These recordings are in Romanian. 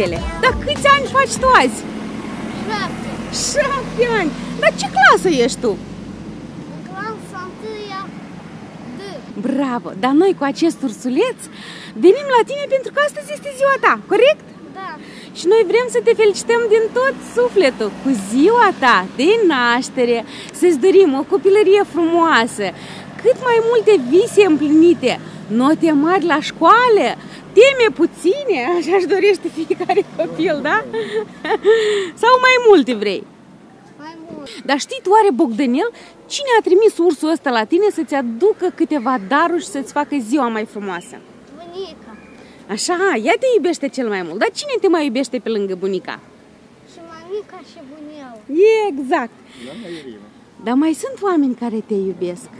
ele. Dar câți ani faci tu azi? 7 ani. Dar ce clasă ești tu? În clasa 1-a D. Bravo! Dar noi cu acest ursuleț venim la tine pentru că astăzi este ziua ta, corect? Da. Și noi vrem să te felicităm din tot sufletul cu ziua ta de naștere, să-ți dorim o copilărie frumoasă, cât mai multe vise împlinite, note mari la școală, teme puține, așa-și dorește fiecare copil, da? Sau mai multe vrei? Mai mult. Dar știi tu, oare Bogdanel, cine a trimis ursul ăsta la tine să-ți aducă câteva daruri și să-ți facă ziua mai frumoasă? Bunica. Așa, ea te iubește cel mai mult. Dar cine te mai iubește pe lângă bunica? Și mamica și bunel. Exact. Dar mai sunt oameni care te iubesc.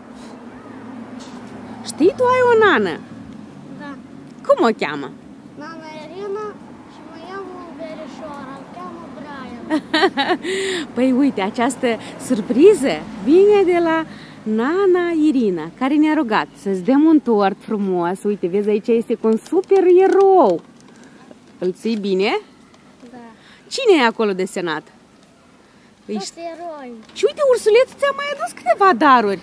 Știi, tu ai o nană. Da. Cum o cheamă? Nana Irina și mă iau un verișoară, îl cheamă Brian. Păi uite, această surpriză vine de la Nana Irina, care ne-a rugat să-ți dăm un tort frumos. Uite, vezi, aici este cu un super erou. Îl ții bine? Da. Cine e acolo desenat? Toți eroi. Și uite, ursulețul ți-a mai adus câteva daruri.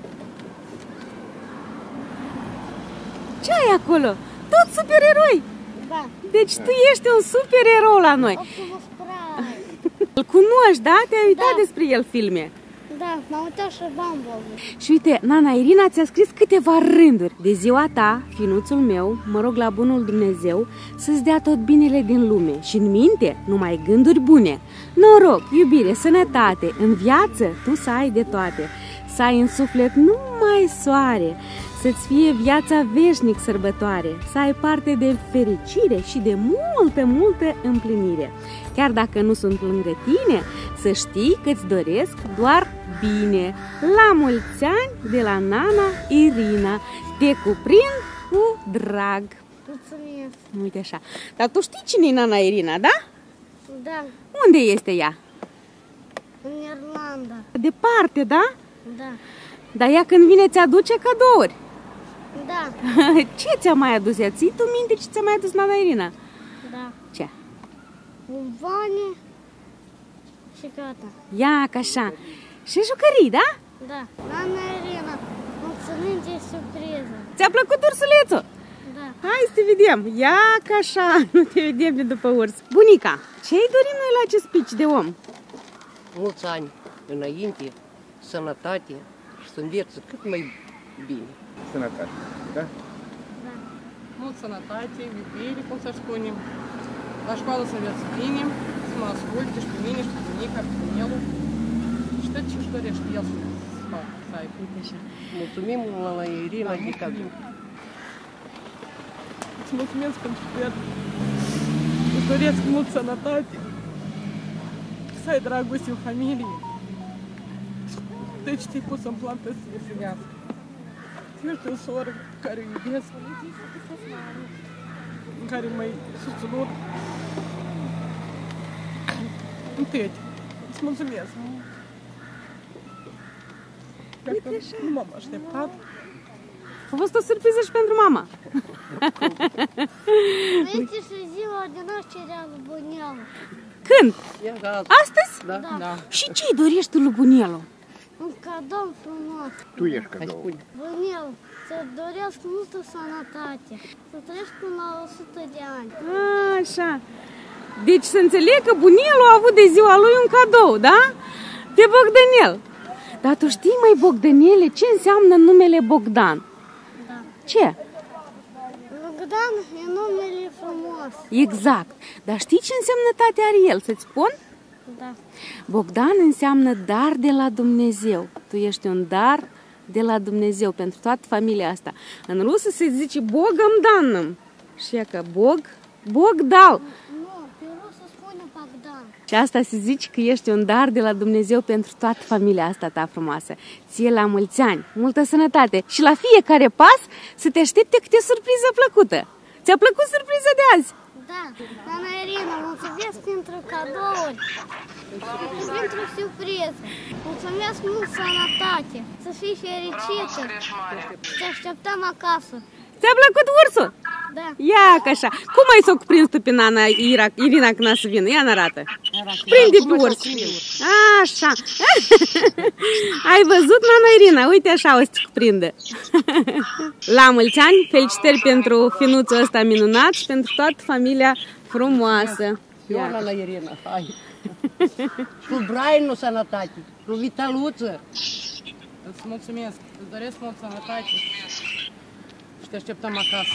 Ce ai acolo? Tot supereroi. Da. Deci tu ești un supererou la noi. Optimus Prime. Îl cunoști, da? Te-ai uitat Da. despre el filme. Da, m-am uitat și Bumblebee. Și uite, Nana Irina ți-a scris câteva rânduri. De ziua ta, finuțul meu, mă rog la bunul Dumnezeu să-ți dea tot binele din lume și în minte numai gânduri bune. Noroc, iubire, sănătate, în viață tu să ai de toate. Să ai în suflet numai soare, să-ți fie viața veșnic sărbătoare, să ai parte de fericire și de multă, multă împlinire. Chiar dacă nu sunt lângă tine, să știi că îți doresc doar bine. La mulți ani de la Nana Irina. Te cuprind cu drag. Mulțumesc. Uite așa. Dar tu știi cine e Nana Irina, da? Da, Unde este ea? în Irlanda. Departe, da? Da. Dar ea când vine ți aduce cadouri. Da. Ce ți-a mai adus ea? Ții tu minte ce ți-a mai adus Nana Irina? Da. Ce? Bomboane și gata. Ia ca așa. Și jucării, da? Da. Nana Irina, mulțumim de surpriză. Ți-a plăcut ursulețul? Da. Hai să te vedem. Ia ca așa. Nu te vedem de după urs. Bunica, ce-i dorim noi la acest pici de om? Mulți ani înainte, sănătate și să învețe cât mai bine. Sănătate, da? Da. Mult sănătate, iubire, cum să spunem. La școală să înveți bine, să mă asculte și pe mine, și pe bunica, pe bunelul. Și tot ce își dorește el să facă, să aibă. Uite așa. Mulțumim la Irina de cadou. Îți mulțumesc pentru tot. Îți doresc mult sănătate. Să ai dragoste în familie. Deci te-ai pus în plan pe să se vească. Ești o soră care o iubesc, care m-ai susținut. Tăti, îți mulțumesc. Cred că nu m-am așteptat. A fost o surpriză și pentru mama. Uite și ziua de naștere a lui Bunel. Când? Ia gata. Astăzi? Da? Da. Și ce-i dorești tu lui Bunelu? Un cadou frumos. Tu ești Hai cadou. spune. Bunel, să-ți doresc multă sănătate. Să trăiești până la 100 de ani. Așa. Deci să înțeleg că Bunelu a avut de ziua lui un cadou, da? De Bogdanel. Dar tu știi, măi, Bogdanele, ce înseamnă numele Bogdan? Da. Ce? Bogdan e numele frumos. Exact. Dar știi ce însemnătate are el, să-ți spun? Da. Bogdan înseamnă dar de la Dumnezeu. Tu ești un dar de la Dumnezeu pentru toată familia asta. În rusă se zice Bogam danam. Și e că Bog dal. Nu, pe rusă spune Bogdan. Și asta se zice că ești un dar de la Dumnezeu pentru toată familia asta ta frumoasă. Ție la mulți ani, multă sănătate și la fiecare pas să te aștepte câte o surpriză plăcută. Ți-a plăcut surpriza de azi? Da, Nana Irina, mulțumesc pentru cadouri și pentru surpriză. Mulțumesc mult sănătate, să fii fericită. Te așteptăm acasă. Ți-a plăcut ursul? Da. Ia că așa. Cum ai s-o cuprins tu pe Nana Irina când a să vină? Ia ne-arată. Prinde pe urs. Așa. Ai văzut, Nana Irina? Uite așa o să te cuprinde. La mulți ani, felicitări pentru finuțul ăsta minunat și pentru toată familia frumoasă. Eu, Nana Irina, hai. Și lui Brainu sănătate, lui Vitaluță. Îți mulțumesc, îți doresc mult sănătate și te așteptăm acasă.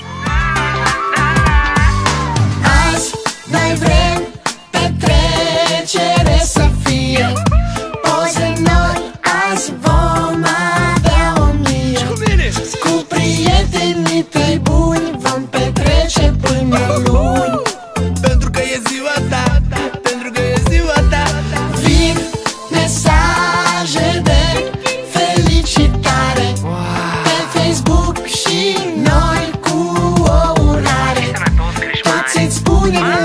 Azi noi vrem petrecere să fie, poze noi azi vom avea 1000. Cu prietenii tăi buni vom petrece până luni. Pentru că e ziua ta, pentru că e ziua ta. Vin mesaje de felicitare pe Facebook și noi cu o urare. Toți îți spunem